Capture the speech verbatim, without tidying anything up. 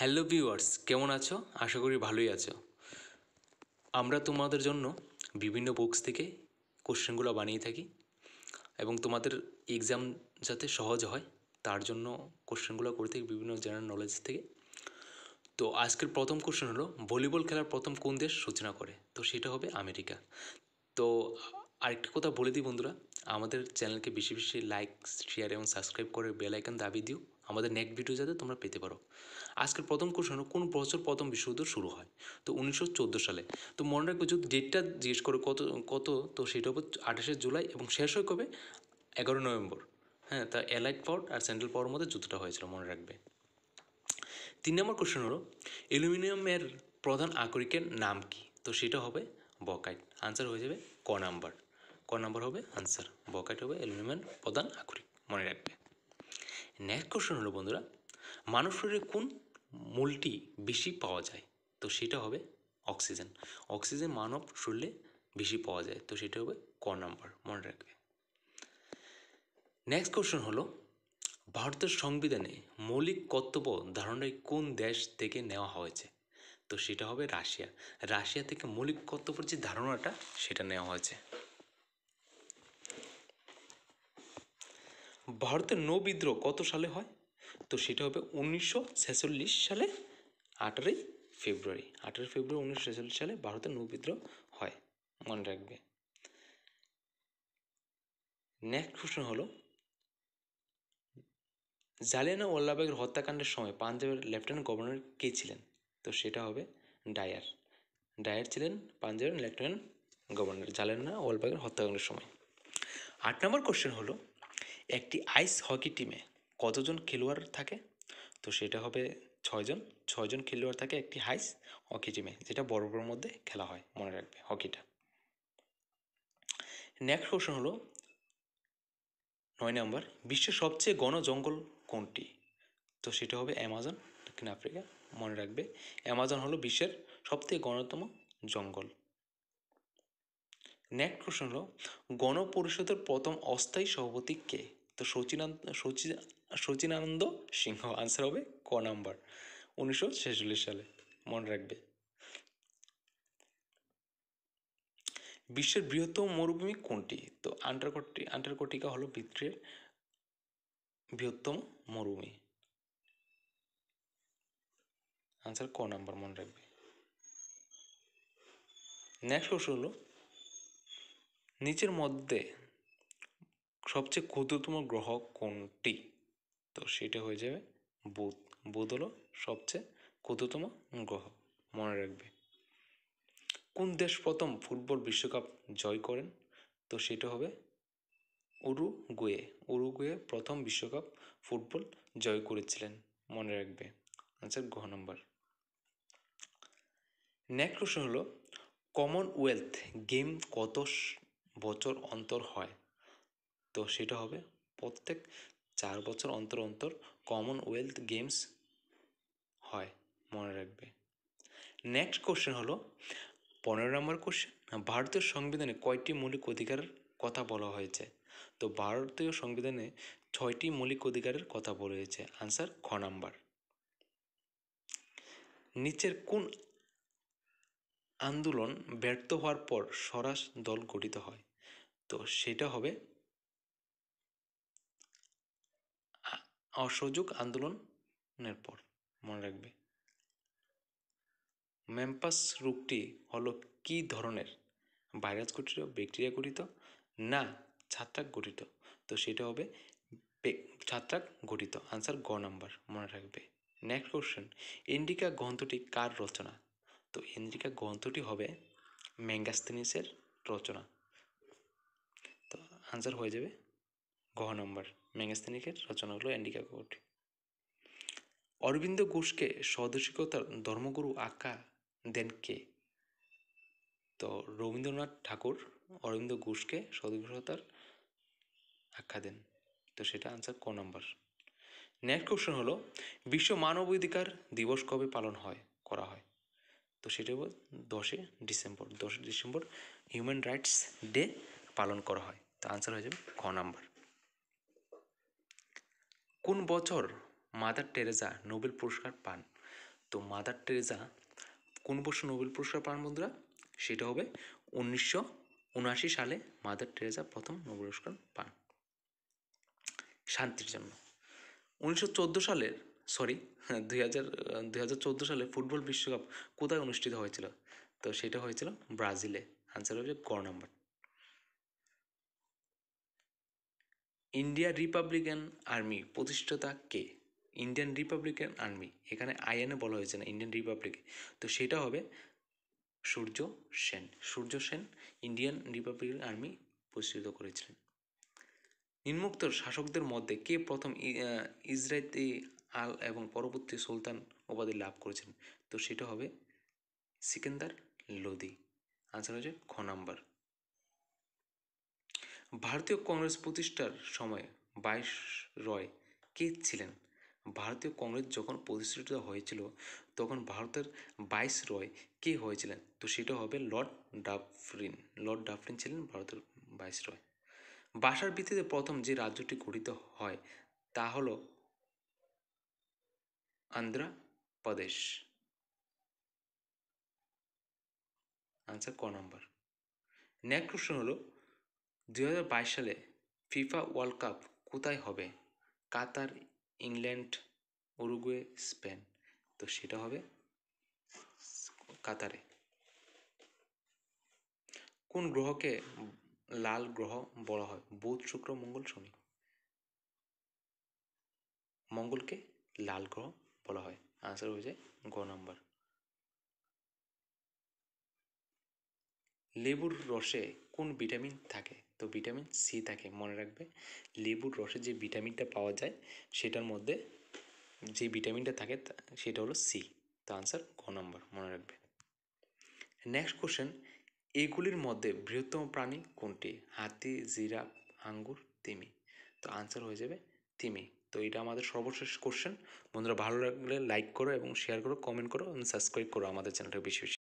Hello viewers, কেমন আছো? আশা করি ভালোই আছো। আমরা তোমাদের জন্য বিভিন্ন বুকস থেকে কোশ্চেনগুলো বানিয়ে থাকি এবং তোমাদের এক্সাম যাতে সহজ হয় তার জন্য কোশ্চেনগুলো করে থাকি বিভিন্ন জেনারেল নলেজ থেকে। তো আজকের প্রথম কোশ্চেন হলো, ভলিবল খেলার প্রথম কোন দেশ সূচনা করে? তো সেটা হবে আমেরিকা। তো আরেকটা কথা বলে দিই বন্ধুরা, আমাদের চ্যানেলকে বেশি বেশি লাইক, শেয়ার এবং সাবস্ক্রাইব করে বেল আইকন দাবিয়ে দিও আমাদের নেক্সট ভিডিও যাতে তোমরা পেতে পারো। আজকের প্রথম কোশ্চেন হলো, কোন বছর প্রথম বিশ্বযুদ্ধ শুরু হয়? তো উনিশশো চোদ্দো সালে। তো মনে রাখবে, যদি ডেটটা জিজ্ঞেস করে কত কত তো সেটা হবে আঠাশে জুলাই এবং শেষ হয় কবে? এগারো নভেম্বর। হ্যাঁ, তা অ্যালাইড পাওয়ার আর সেন্ট্রাল পাওয়ার মধ্যে যুদ্ধটা হয়েছিল, মনে রাখবে। তিন নম্বর কোশ্চেন হলো, অ্যালুমিনিয়ামের প্রধান আকরিকের নাম কি? তো সেটা হবে বকাইট। আনসার হয়ে যাবে ক নাম্বার। ক নাম্বার হবে আনসার। বকাইট হবে অ্যালুমিনিয়ামের প্রধান আকরিক, মনে রাখবে। নেক্সট কোশ্চেন হলো বন্ধুরা, মানব শরীরে কোন মূলটি বেশি পাওয়া যায়? তো সেটা হবে অক্সিজেন। অক্সিজেন মানব শরীরে বেশি পাওয়া যায়, তো সেটা হবে ক নাম্বার, মনে রাখবে। নেক্সট কোশ্চেন হলো, ভারতের সংবিধানে মৌলিক কর্তব্য ধারণায় কোন দেশ থেকে নেওয়া হয়েছে? তো সেটা হবে রাশিয়া। রাশিয়া থেকে মৌলিক কর্তব্যের যে ধারণাটা সেটা নেওয়া হয়েছে। ভারতের নৌ বিদ্রোহ কত সালে হয়? তো সেটা হবে উনিশশো ছেচল্লিশ সালে আঠারোই ফেব্রুয়ারি। আঠারোই ফেব্রুয়ারি উনিশশো ছেচল্লিশ সালে ভারতের নৌ বিদ্রোহ হয়, মনে রাখবে। নেক্সট কোশ্চেন হলো, জালিয়ানওয়ালাবাগের হত্যাকাণ্ডের সময় পাঞ্জাবের লেফটেন্যান্ট গভর্নর কে ছিলেন? তো সেটা হবে ডায়ার। ডায়ার ছিলেন পাঞ্জাবের লেফটেন্যান্ট গভর্নর জালিয়ানওয়ালাবাগের হত্যাকাণ্ডের সময়। আট নম্বর কোশ্চেন হলো, একটি আইস হকি টিমে কতজন খেলোয়াড় থাকে? তো সেটা হবে ছয়জন। ছয়জন খেলোয়াড় থাকে একটি আইস হকি টিমে, যেটা বরফের মধ্যে খেলা হয়, মনে রাখবে হকিটা। নেক্সট কোশ্চেন হলো নয় নম্বর, বিশ্বের সবচেয়ে ঘন জঙ্গল কোনটি? তো সেটা হবে অ্যামাজন, দক্ষিণ আফ্রিকা, মনে রাখবে। অ্যামাজন হলো বিশ্বের সবথেকে ঘনতম জঙ্গল। নেক্সট কোশ্চেন হলো, গণপরিষদের প্রথম অস্থায়ী সভাপতি কে? তো সচিনানন্দ সচি সচিনানন্দ সিংহ। আনসার হবে ক নাম্বার, উনিশশো ছেচল্লিশ সালে, মনে রাখবে। বিশ্বের বৃহত্তম মরুভূমি কোনটি? তো আন্টার্কটি আন্টার্কটিকা হলো বিশ্বের বৃহত্তম মরুভূমি। আনসার ক নাম্বার, মনে রাখবে। নেক্সট কোশ্চেন হলো, নিচের মধ্যে সবচেয়ে ক্ষুদ্রতম গ্রহ কোনটি? তো সেটা হয়ে যাবে বুধ। বুধ হলো সবচেয়ে ক্ষুদ্রতম গ্রহ, মনে রাখবে। কোন দেশ প্রথম ফুটবল বিশ্বকাপ জয় করেন? তো সেটা হবে উরুগুয়ে। উরুগুয়ে প্রথম বিশ্বকাপ ফুটবল জয় করেছিলেন, মনে রাখবে। আনসার ঘ নম্বর। নেক্সট কোশ্চেন হলো, কমনওয়েলথ গেম কত বছর অন্তর হয়? তো সেটা হবে প্রত্যেক চার বছর অন্তর অন্তর কমনওয়েলথ গেমস হয়, মনে রাখবে। নেক্সট কোশ্চেন হলো পনেরো নম্বর কোশ্চেন, ভারতীয় সংবিধানে কয়টি মৌলিক অধিকারের কথা বলা হয়েছে? তো ভারতীয় সংবিধানে ছয়টি মৌলিক অধিকারের কথা বলা হয়েছে। আনসার খ নাম্বার। নিচের কোন আন্দোলন ব্যর্থ হওয়ার পর স্বরাজ দল গঠিত হয়? তো সেটা হবে অসহযোগ আন্দোলনের পর, মনে রাখবে। ম্যাম্পাস রোগটি হলো কী ধরনের? ভাইরাস গঠিত, ব্যাকটেরিয়া গঠিত, না ছত্রাক গঠিত? তো সেটা হবে ছত্রাক গঠিত। আনসার গ নাম্বার, মনে রাখবে। নেক্সট কোশ্চেন, ইন্ডিকা গ্রন্থটি কার রচনা? তো ইন্ডিকা গ্রন্থটি হবে ম্যাগাস্তিনিসের রচনা। তো আনসার হয়ে যাবে ঘ নম্বর, ম্যাগাস্তিনিসের রচনা হলো ইন্ডিকা গ্রন্থটি। অরবিন্দ ঘোষকে স্বদেশিকতার ধর্মগুরু আখ্যা দেন কে? তো রবীন্দ্রনাথ ঠাকুর অরবিন্দ ঘোষকে স্বদেশিকতার আখ্যা দেন, তো সেটা আনসার ক নম্বর। নেক্সট কোশ্চেন হলো, বিশ্ব মানবাধিকার দিবস কবে পালন হয় করা হয়? তো সেটা হলো দশই ডিসেম্বর। দশই ডিসেম্বর হিউম্যান রাইটস ডে পালন করা হয়, তো আনসার হয়ে যাবে খ নাম্বার। কোন বছর মাদার টেরেসা নোবেল পুরস্কার পান? তো মাদার টেরেসা কোন বছর নোবেল পুরস্কার পান বন্ধুরা? সেটা হবে উনিশশো উনআশি সালে মাদার টেরেসা প্রথম নোবেল পুরস্কার পান শান্তির জন্য। উনিশশো চোদ্দো সালের সরি দুই হাজার দুই হাজার চোদ্দো সালে ফুটবল বিশ্বকাপ কোথায় অনুষ্ঠিত হয়েছিল? তো সেটা হয়েছিল ব্রাজিলে। আনসার হচ্ছে গ নাম্বার। ইন্ডিয়া রিপাবলিকান আর্মি প্রতিষ্ঠাতা কে? ইন্ডিয়ান রিপাবলিকান আর্মি, এখানে আইএনএ বলা হয়েছে না, ইন্ডিয়ান রিপাবলিক, তো সেটা হবে Surya Sen. Surya Sen Indian Republican Army প্রতিষ্ঠিত করেছিলেন। নিম্নোক্ত শাসকদের মধ্যে কে প্রথম ইসরায়েলি আল এবং পরবর্তী সুলতান উপাধি লাভ করেছেন? তো সেটা হবে সিকান্দার লোদি। আনসার হচ্ছে খ নাম্বার। ভারতীয় কংগ্রেস প্রতিষ্ঠার সময় ভাইস রয় কে ছিলেন? ভারতীয় কংগ্রেস যখন প্রতিষ্ঠিত হয়েছিল তখন ভারতের ভাইস রয় কে হয়েছিলেন? তো সেটা হবে লর্ড ডাফরিন। লর্ড ডাফরিন ছিলেন ভারতের ভাইস রয়। ভাষার ভিত্তিতে প্রথম যে রাজ্যটি গঠিত হয় তা হল অন্ধ্রপ্রদেশ। আনসার ক নাম্বার। নেক্সট কোশ্চেন হলো দুই হাজার বাইশ সালে ফিফা ওয়ার্ল্ড কাপ কোথায় হবে? Qatar, England, Uruguay, Spain. তো সেটা হবে কাতারে। কোন গ্রহকে লাল গ্রহ বলা হয়? বুধ, শুক্র, মঙ্গল, শনি। মঙ্গলকে লাল গ্রহ বলা হয়। আনসার হয়েছে গ নাম্বার। লেবুর রসে কোন ভিটামিন থাকে? তো ভিটামিন সি থাকে, মনে রাখবে। লেবুর রসে যে ভিটামিনটা পাওয়া যায় সেটার মধ্যে যে ভিটামিনটা থাকে সেটা হলো সি। তো আনসার গ নাম্বার, মনে রাখবে। নেক্সট কোশ্চেন, এগুলির মধ্যে বৃহত্তম প্রাণী কোনটি? হাতি, জিরাফ, আঙ্গুর, তিমি। তো আনসার হয়ে যাবে তিমি। তো এটা আমাদের সর্বশেষ কোশ্চেন। বন্ধুরা ভালো লাগলে লাইক করো এবং শেয়ার করো, কমেন্ট করো এবং সাবস্ক্রাইব করো আমাদের চ্যানেলটা বেশি বেশি।